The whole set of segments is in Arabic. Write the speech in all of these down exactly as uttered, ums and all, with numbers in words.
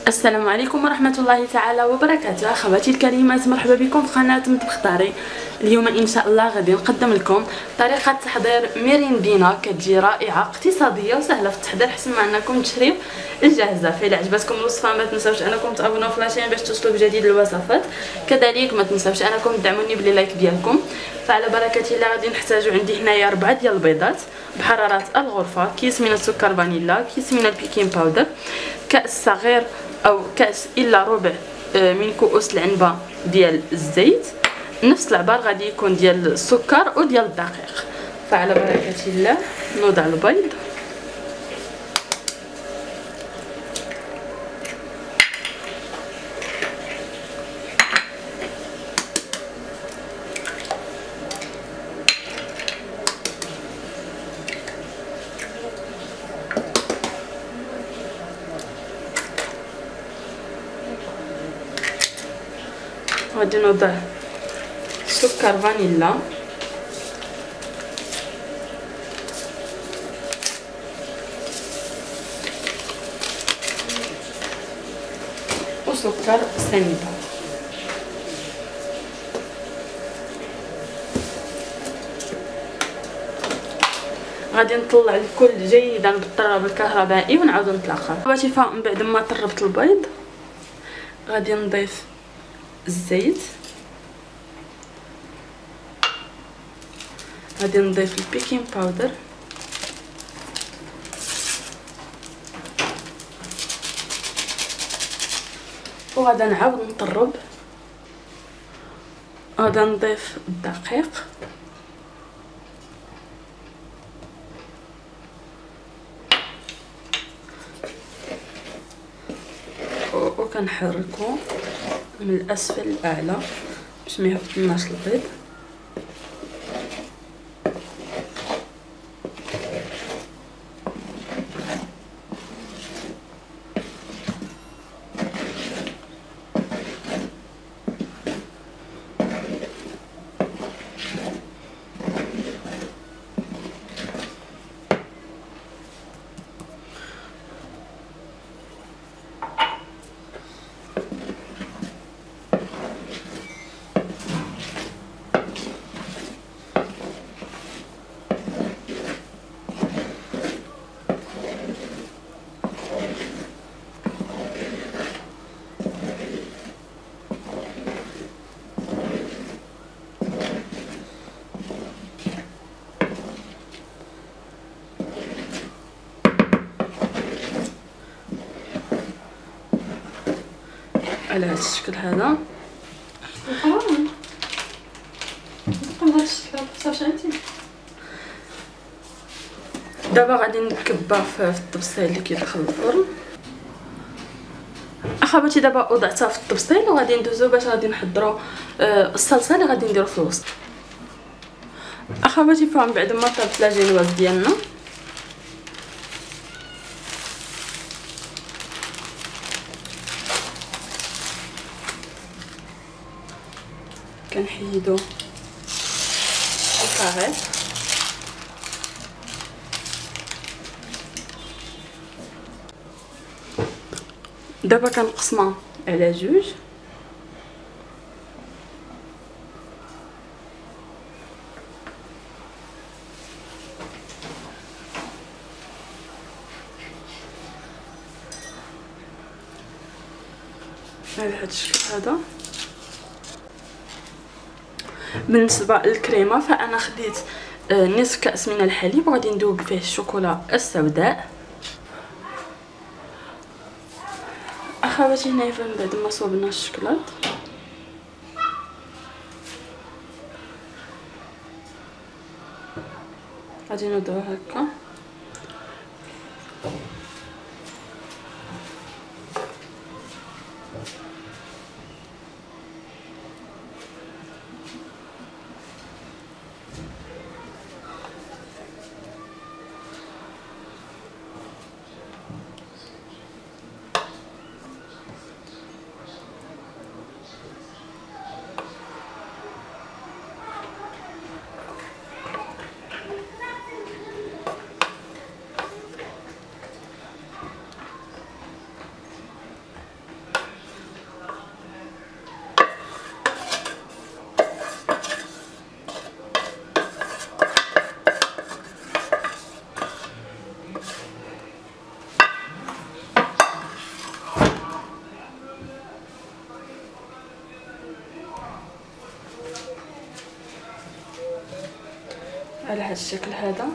السلام عليكم ورحمة الله تعالى وبركاته. اخواتي الكريمات، مرحبا بكم في قناة مطبخ داري. اليوم ان شاء الله غادي نقدم لكم طريقة تحضير ميريندينا كتجي رائعة اقتصادية وسهلة في التحضير، حسن ما انكم تشريو الجاهزة. فإلا عجبتكم الوصفة ما تنساوش انكم تابوناو في لاشين باش توصلوا بجديد الوصفات، كذلك ما تنساوش انكم تدعموني بلي لايك ديالكم. فعلى بركة الله غادي نحتاجو عندي هنايا ربعة ديال البيضات بحرارة الغرفة، كيس من السكر فانيلا، كيس من البيكين باودر، كأس صغير او كاس الا ربع من كؤوس العنبه ديال الزيت، نفس العبار غادي يكون ديال السكر وديال الدقيق. فعلى بركه الله نوضع البيض، غادي نوضع سكر فانيلا، وسكر سنيده. غادي نطلع الكل جيدا بالطراب الكهربائي ونعاود نتلاقاو. بغيتي من بعد ما طربت البيض غادي نضيف الزيت، غادي نضيف البيكين باودر، وغادا نعاود نطرب. غادا نضيف الدقيق، وكنحركو من الاسفل للاعلى باش ما يهبطلناش البيض. على هذا الشكل هذا. دابا غادي نكبها في الطبسيل اللي كيدخل الفرن. اخواتي دابا وضعتها في الطبسيل وغادي ندوزو باش غادي نحضروا الصلصه اللي غادي نديرو في الوسط. اخواتي فهم بعد ما طابت لاجينواز ديالنا كنحيدو الكاريط، دابا كنقسمها على جوج. على هذا الشكل هذا. بالنسبه للكريمه فانا خديت نصف كاس من الحليب وغادي ندوب فيه الشوكولا السوداء. اخواتي هنايا من بعد ما صوبنا الشكلاط غادي نوضعو هكا. على هذا الشكل هذا.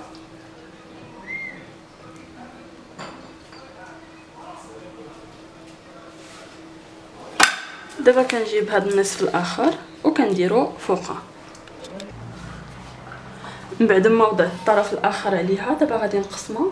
دابا كنجيب هذا النصف الاخر وكنديرو فوقها. من بعد ما وضعت الطرف الاخر عليها دابا غادي نقسمها.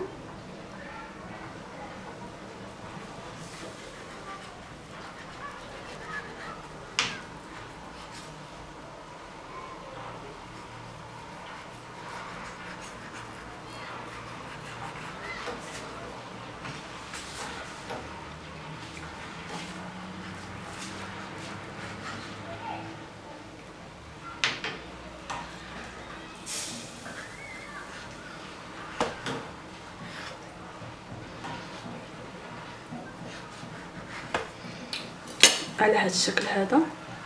على هذا الشكل هذا.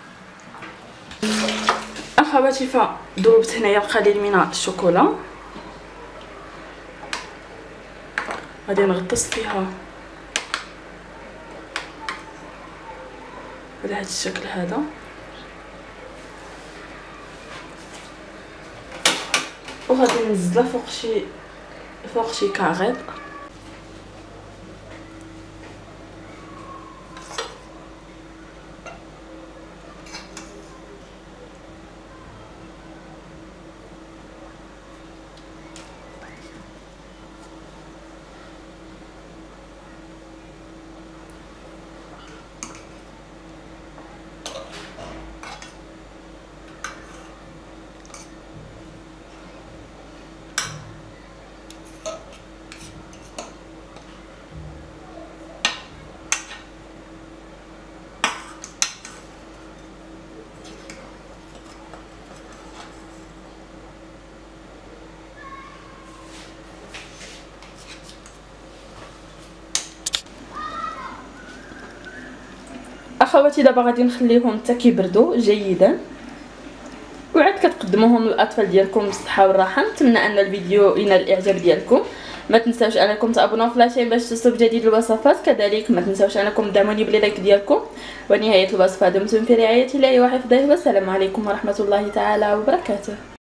اخواتي فذوبت هنايا القليل من الشوكولا، غادي نغطس فيها على هذا الشكل هذا. وغادي ننزلها فوق شي فوق شي كاغيط. اخواتي دابا غادي نخليهم حتى كيبردوا جيدا، وعاد كتقدموهم للاطفال ديالكم بالصحه والراحه. نتمنى ان الفيديو ينال الاعجاب ديالكم. ما تنساوش انكم تابوناو في لاشين باش تصلوا بجديد الوصفات. كذلك ما تنساوش انكم تدعموني باللايك ديالكم. ونهايه الوصفه دمتم في رعايه الله وحفظه، والسلام عليكم ورحمه الله تعالى وبركاته.